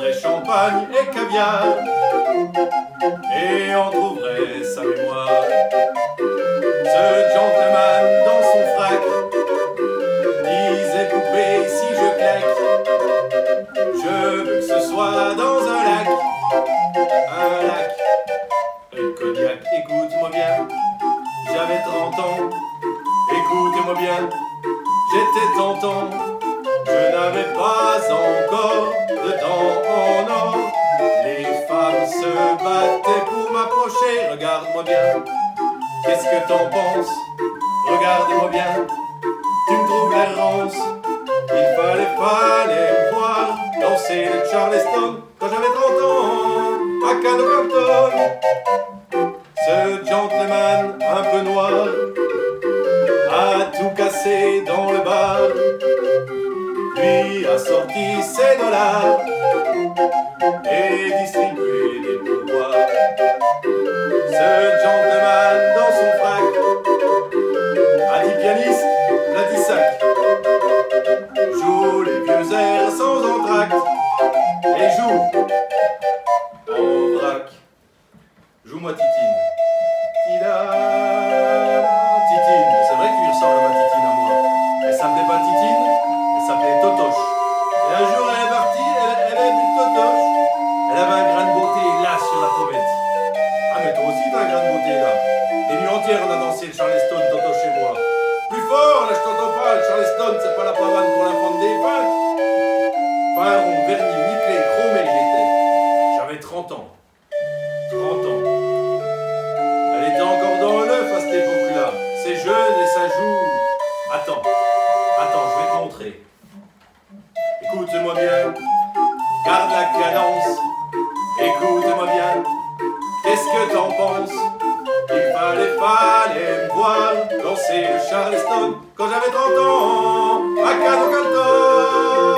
boirait champagne et caviar, et en trouverait sa mémoire. Ce gentleman dans son frac disait poupée si je claque, je veux que ce soit dans un lac, le cognac, écoute-moi bien, j'avais 30 ans, écoutez-moi bien, j'étais tentant, je n'avais pas encore de dents en or. Les femmes se battaient pour m'approcher, regarde-moi bien, qu'est-ce que t'en penses? Regardez-moi bien, tu me trouves l'air rance, il fallait pas les voir danser le Charleston quand j'avais 30 ans à Cano-Canton. Ce gentleman un peu noir a tout cassé dans le bar, lui a sorti ses dollars et distribué des pourboires. Ce gentleman dans son frac a dit pianiste, l'a dit sac, joue les vieux airs sans entracte et joue en vrac. Joue-moi Titine. Titine, c'est vrai que tu lui ressembles à ma Titine à moi. Elle s'appelait pas Titine, elle s'appelait Totoche. Et un jour elle est partie, elle avait plus de Totoche. Elle avait un grain de beauté là sur la pommette. Ah mais toi aussi t'as un grain de beauté là. Les nuits entières on a dansé le Charleston, Totoche et moi. Plus fort, là je t'entends pas, le Charleston c'est pas la pavane pour la fente des pâtes. Pas un rond, vernis, nickelé, chromé j'étais. J'avais 30 ans. 30 ans. Elle était encore dans l'œuf à cette époque-là. C'est jeune et ça joue. Attends, je vais te montrer. Écoute-moi bien, garde la cadence. Écoute-moi bien, qu'est-ce que t'en penses? Il fallait pas aller me voir danser le Charleston quand j'avais 30 ans à Cano-Canton.